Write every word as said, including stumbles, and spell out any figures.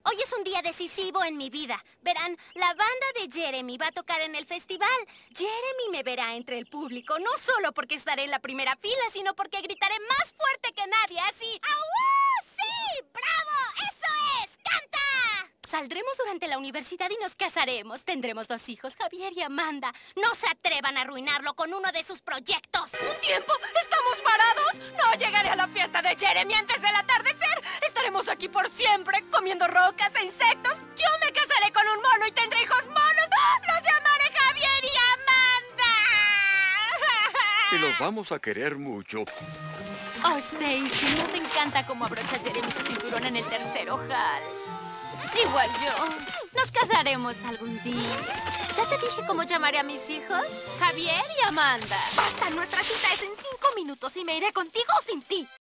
Hoy es un día decisivo en mi vida. Verán, la banda de Jeremy va a tocar en el festival. Jeremy me verá entre el público, no solo porque estaré en la primera fila, sino porque gritaré más fuerte que nadie, así. ¡Au! ¡Sí! ¡Bravo! ¡Eso es! ¡Canta! Saldremos durante la universidad y nos casaremos. Tendremos dos hijos, Javier y Amanda. No se atrevan a arruinarlo con uno de sus proyectos. ¿Un tiempo? ¿Estamos varados? No llegaré a la fiesta de Jeremy antes del atardecer. Estaremos aquí por siempre, comiendo rocas e insectos. Yo me casaré con un mono y tendré hijos monos. ¡Los llamaré Javier y Amanda! Y los vamos a querer mucho. Oh, Stacy, ¿no te encanta cómo abrocha Jeremy su cinturón en el tercer ojal? Igual yo. Nos casaremos algún día. ¿Ya te dije cómo llamaré a mis hijos? Javier y Amanda. ¡Basta! Nuestra cita es en cinco minutos y me iré contigo o sin ti.